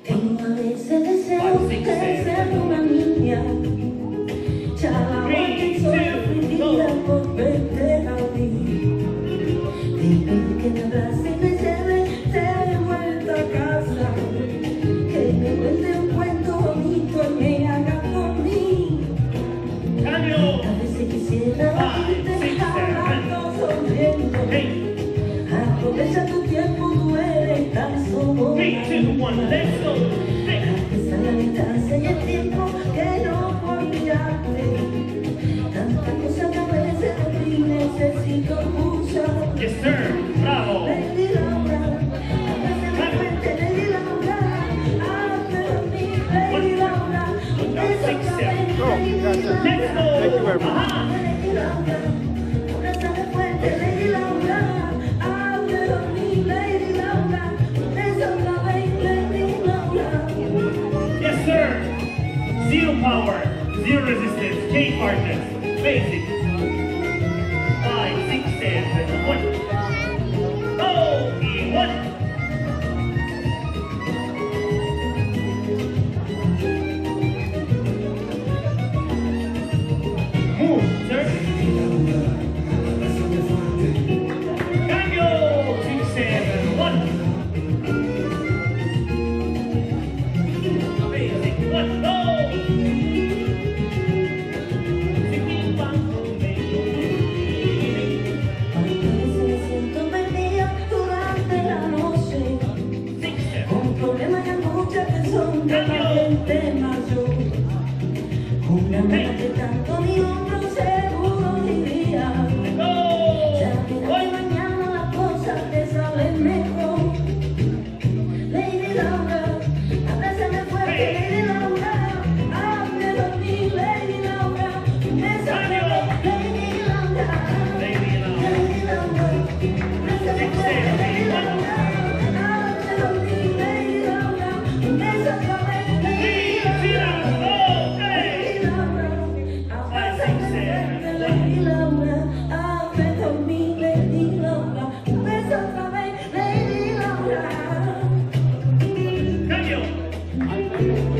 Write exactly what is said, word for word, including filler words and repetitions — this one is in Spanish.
Tengo a veces deseo de ser una niña. Ya la voy soy afligida por verte a mí. Dime que me abrace y me lleve de vuelta a casa. Que me cuente un cuento bonito y me haga por mí. A veces quisiera irte hablando, sonriendo. Aprovecha tu tiempo, tú eres tan solo. Let's go. Esa la distancia y el tiempo que no puedo olvidarte. Tantas cosas que a veces de ti necesito escuchar. Yes, sir. Bravo. Lady Laura, háblame de frente, Lady Laura. Hazme dormir, Lady Laura. Eso otra vez, Lady Laura. Let's go. Thank you very much. Lady Laura, abrázame fuerte, Lady Laura. Hazme dormir, Lady Laura. Eso otra vez, Lady Laura. Yes, sir. Zero power, zero resistance, K partners, basic. Five, six, seven, one. Oh, E one. Move, sir. Cambio, six, seven, one. Basic, one, go. A veces me siento perdida durante la noche, con problemas y angustias que son de la gente mayor. Una mano que tanto mi hombro seguro iría. Ya mira que mañana las cosas te salen mejor. Lady Laura, abrázame fuerte, Lady Laura. Hazme dormir, Lady Laura. Bésame, Lady Laura. Lady Laura, abrázame fuerte, Lady Laura. Hazme dormir, Lady Laura. Bésame, Lady Laura. Lady Laura, abrázame fuerte, Lady Laura. Hazme dormir, Lady Laura. Bésame, Lady Laura. Cambio.